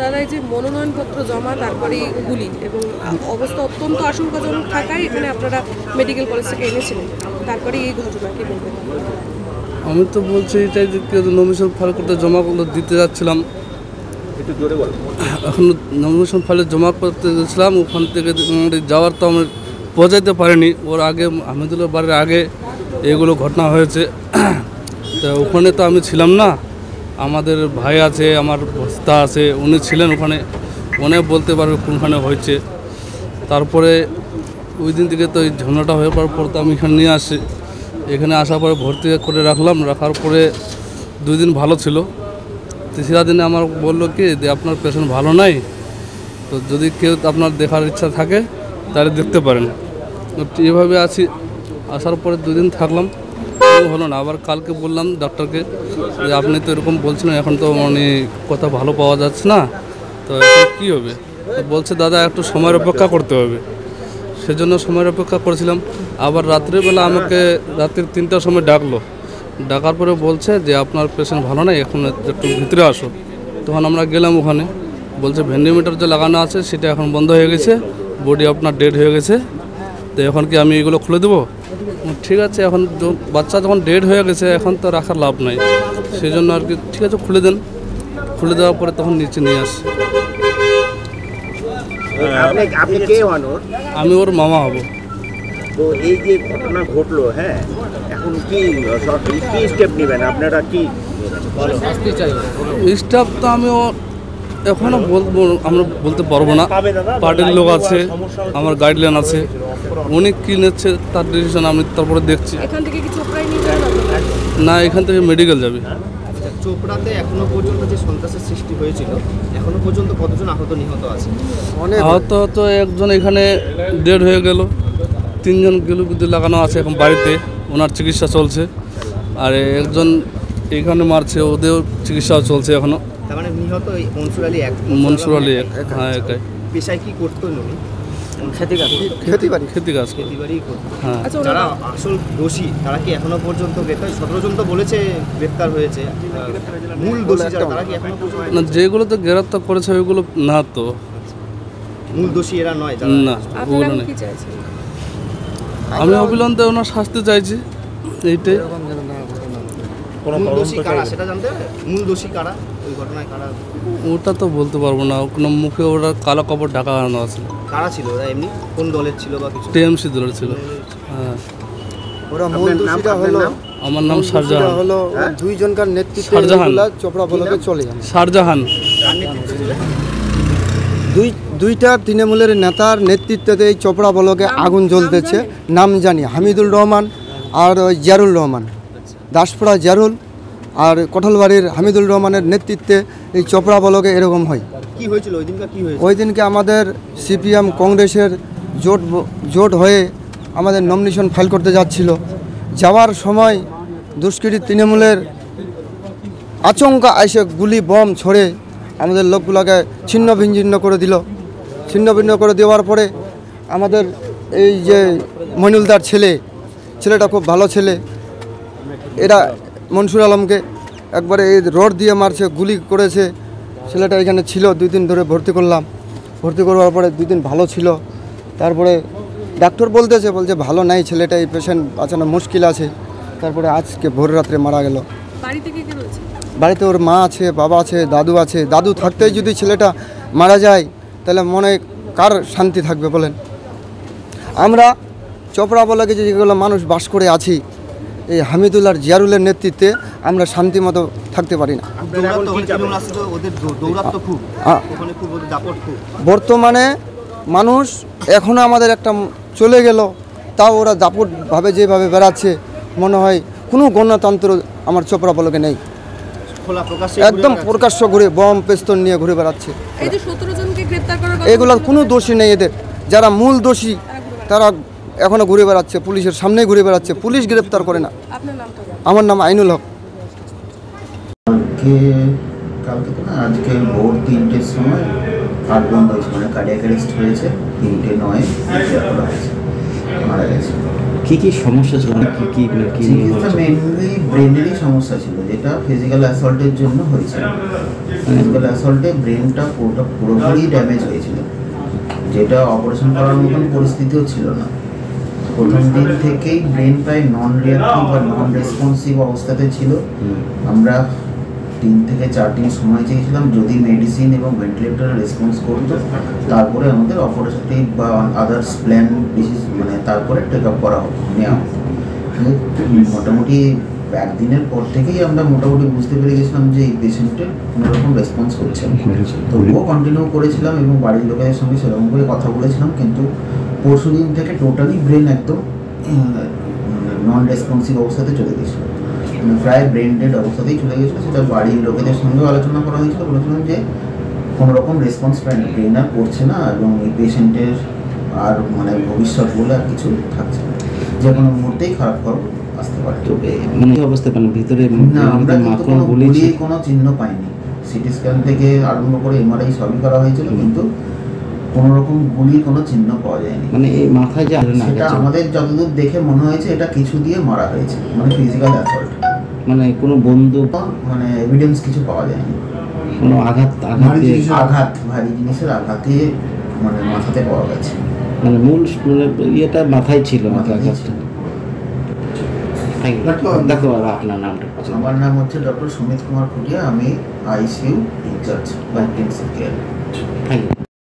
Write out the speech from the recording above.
দাদা এই যে মনোনয়নপত্র জমা তারপরে গুলি এবং অবস্থা অত্যন্ত আশঙ্কাজনক থাকায় এখানে আপনারা মেডিকেল কলেজ থেকে এনেছিলেন, তারপরে এই ঘটনা কি বলবেন? আমি তো বলছি এটাই যে নমিনেশন ফাইল করতে জমা দিতে যাচ্ছিলাম, এখন নমিনেশন ফাইলে জমা করতে গেছিলাম, ওখান থেকে যাওয়ার তো আমি পৌঁছাইতে পারিনি। ওর আগে আহমেদুল্লাহ বাড়ির আগে এগুলো ঘটনা হয়েছে, তো ওখানে তো আমি ছিলাম না। আমাদের ভাই আছে, আমার বস্তা আছে, উনি ছিলেন ওখানে, উনি বলতে পারবে কোনখানে হয়েছে। তারপরে ওই দিন থেকে তো এই ঝামেলাটা হয়ে পড়ার পর তো আমি এখানে নিয়ে আসি। এখানে আসার পরে ভর্তি করে রাখলাম, রাখার পরে 2 দিন ভালো ছিল। তেসরা দিনে আমার বললো কি যে আপনার পেশেন্ট ভালো নাই, তো যদি কেউ আপনার দেখার ইচ্ছা থাকে তাহলে দেখতে পারেন। এভাবে আছি, আসার পরে 2 দিন থাকলাম, হলো না। আবার কালকে বললাম ডাক্তারকে যে আপনি তো এরকম বলছিলেন, এখন তো মানে কথা ভালো পাওয়া যাচ্ছে না, তো এখন কী হবে? তো বলছে দাদা একটু সময়ের অপেক্ষা করতে হবে। সেজন্য সময়ের অপেক্ষা করেছিলাম। আবার রাত্রিবেলা আমাকে রাত্রির 3টার সময় ডাকার পরে বলছে যে আপনার পেশেন্ট ভালো নাই, এখন একটু ভিতরে আসো। তখন আমরা গেলাম, ওখানে বলছে ভেন্টিলেটর যে লাগানো আছে সেটা এখন বন্ধ হয়ে গেছে, বডি আপনার ডেড হয়ে গেছে, তো এখন কি আমি এগুলো খুলে দেবো? ঠিক আছে, এখন বাচ্চা যখন ডেড হয়ে গেছে এখন তো রাখার লাভ নাই, সেই জন্য আর কি ঠিক আছে খুলে দেন। খুলে দেওয়ার পরে তখন নিচে নিয়ে আসি। আমি ওর মামা হব। তো এই যে ঘটনা ঘটলো, হ্যাঁ, এখন কি স্টেপ নেবেন আপনারা? কি স্টাফ তো আমিও এখনও আমরা বলতে পারবো না। পার্টির লোক আছে, আমার গাইডলাইন আছে, উনি কী নিচ্ছে তার ডিসিশন আমি তারপরে দেখছি। না, এখান থেকে মেডিকেল যাবে। চোপড়াতে এখনো পর্যন্ত যে সন্ত্রাসের সৃষ্টি হয়েছিল, এখনো পর্যন্ত কতজন আহত নিহত আছে? আহত তো একজন এখানে ডেড হয়ে গেল, 3জন গিলুবিদ্যুৎ লাগানো আছে এখন বাড়িতে, ওনার চিকিৎসা চলছে। আর একজন এখানে মারছে, ওদের চিকিৎসাও চলছে এখনো। তার মানে নিহত মনসুর আলী হ্যাঁ, একাই। পেশায় কি করতো উনি? খেতি কাজ করে। হ্যাঁ। যারা আসল দোষী তারা কি এখনো পর্যন্ত গ্রেপ্তার? 17 জন তো বলেছে গ্রেপ্তার হয়েছে, মূল দোষী তারা কি এখনো পর্যন্ত? না, যেগুলো তো গ্রেপ্তার করেছে ওইগুলো না, তো মূল দোষী এরা নয় না, ওগুলো নেই। আমি অবিলম্বে ওনার শাস্তি চাইছি, এইটাই। মূল দোষী কারা সেটা জানতে হবে? মূল দোষী কারা ওই ঘটনায়, কারা ওটা তো বলতে পারবো না, কোনো মুখে ওরা কালো কাপড় ঢাকা আনানো আছে। কারা ছিল ওরা? এমনি কোন দলের ছিল বা কিছু? টিএমসি দলের ছিল। হ্যাঁ। ওরা মূল দোষীরা হলো, আমার নাম শাহজাহান। হলো 2 জনকার নেতৃত্বে চোপড়া ব্লকে চলে যান। শাহজাহান দুইটা তৃণমূলের নেতার নেতৃত্বে এই চোপড়া ব্লকে আগুন জ্বলতেছে। নাম জানি হামিদুল রহমান আর জিয়ারুল রহমান, দাসপাড়া জিয়ারুল আর কোঠালবাড়ির হামিদুল রহমানের নেতৃত্বে এই চোপড়া ব্লকে এরকম হয়। কি হয়েছিল ওই দিনকে? ওই দিনকে আমাদের সিপিএম কংগ্রেসের জোট হয়ে আমাদের নমিনেশন ফাইল করতে যাচ্ছিল। যাওয়ার সময় দুষ্কৃতী তৃণমূলের আচমকা এসে গুলি বম ছড়ে আমাদের লোকগুলোকে ছিন্ন ভিন্ন করে দিল। ছিন্ন ভিন্ন করে দেওয়ার পরে আমাদের এই যে মইনুলদার ছেলেটা খুব ভালো ছেলে, এরা মনসুর আলমকে একবারে এই রড দিয়ে মারছে, গুলি করেছে। ছেলেটা এখানে ছিল 2 দিন ধরে ভর্তি করলাম। ভর্তি করার পরে 2 দিন ভালো ছিল, তারপরে ডাক্তার বলছে ভালো নাই ছেলেটা, এই পেশেন্ট বাঁচানো মুশকিল আছে। তারপরে আজকে ভোর রাত্রে মারা গেল। বাড়িতে ওর মা আছে, বাবা আছে, দাদু আছে। দাদু থাকতেই যদি ছেলেটা মারা যায় তাহলে মনে কার শান্তি থাকবে বলেন? আমরা চোপড়া ব্লকে যেগুলো মানুষ বাস করে আছি, এই হামিদুল আর জিয়ারুলের নেতৃত্বে আমরা শান্তি মতো থাকতে পারি না। বর্তমানে মানুষ এখনও আমাদের একটা চলে গেল, তাও ওরা দাপটভাবে যেভাবে বেড়াচ্ছে মনে হয় কোনো গণতন্ত্র আমার চোপড়া ব্লকে নেই। একদম প্রকাশ্য ঘুরে বম পেস্তল নিয়ে ঘুরে বেড়াচ্ছে। এগুলোর কোনো দোষী নেই এদের। যারা মূল দোষী তারা এখনো ঘুরে বেড়াচ্ছে, পুলিশের সামনেই ঘুরে বেড়াচ্ছে, পুলিশ গ্রেপ্তার করে না। আমার নাম আইনুল হক। কালকে তো না, আজকে ভোর 3টের সময় হার্ট বন্ধ হয়েছে, মানে কার্ডিয়াক অ্যারেস্ট হয়েছে। 3:09 মারা গেছে। কি কি সমস্যা ছিল, কি কি কি নিয়ে চিকিৎসা হচ্ছে? মেনলি ব্রেনেরই সমস্যা ছিল, যেটা ফিজিক্যাল অ্যাসল্টের জন্য হয়েছিল। ফিজিক্যাল অ্যাসল্টে ব্রেনটা পুরোপুরি ড্যামেজ হয়েছিল, যেটা অপারেশন করার মতন পরিস্থিতিও ছিল না। প্রথম দিন থেকেই ব্রেন প্রায় নন রিয়াক্টিভ বা নন রেসপন্সিভ অবস্থাতে ছিল। আমরা 3 থেকে 4 দিন সময় চেয়েছিলাম, যদি মেডিসিন এবং ভেন্টিলেটরের রেসপন্স করতো তারপরে আমাদের অপারেটিভ বা আদার্স প্ল্যান ডিসিজ মানে তারপরে টেক আপ করা নেওয়া হতো। মোটামুটি একদিনের পর থেকেই আমরা মোটামুটি বুঝতে পেরে গেছিলাম যে এই পেশেন্টের কোনোরকম রেসপন্স হচ্ছে না। তবুও কন্টিনিউ করেছিলাম এবং বাড়ির লোকেদের সঙ্গে সেরকম করে কথা বলেছিলাম, কিন্তু পরশু দিন থেকে টোটালি ব্রেন একদম নন রেসপন্সিভ অবস্থাতে চলে গেছিলো, মানে প্রায় ব্রেন ডেড অবস্থাতেই চলে গেছিলো। সেটা বাড়ির লোকেদের সঙ্গেও আলোচনা করা হয়েছিল, বলেছিলাম যে কোনো রকম রেসপন্স ব্রেন আর করছে না এবং এই পেশেন্টের আর মানে ভবিষ্যৎ বলে আর কিছু থাকছে না, যে কোনো মুহূর্তেই খারাপ খবর আসতে পারে। তো মানে কি অবস্থা, মানে ভিতরে না, আমরা কিন্তু মাথা কোনো গুলি গুলির কোনো চিহ্ন পাইনি। সিটি স্ক্যান থেকে আরম্ভ করে এমআরআই সবই করা হয়েছিল, কিন্তু কোনো রকম গুলির কোনো চিহ্ন পাওয়া যায়নি। মানে এই মাথায় যে আঘাত সেটা আমাদের যতদূর দেখে মনে হয়েছে এটা কিছু দিয়ে মারা হয়েছে, মানে ফিজিক্যাল অ্যাসল্ট, মানে কোনো বন্দুক মানে এভিডেন্স কিছু পাওয়া যায়নি। কোনো আঘাত আঘাত ভারী জিনিসের আঘাতে মানে মাথাতে পাওয়া গেছে, মানে মূল মানে ইয়েটা মাথায় ছিল, মাথায় মাথায় আঘাতটা। ছিল। দেখো আর আপনার নামটা আমার নাম হচ্ছে ডক্টর সুমিত কুমার খুটিয়া, আমি আইসিইউ ইনচার্জ বা ইন্টেনসিভ কেয়ার। Thank you.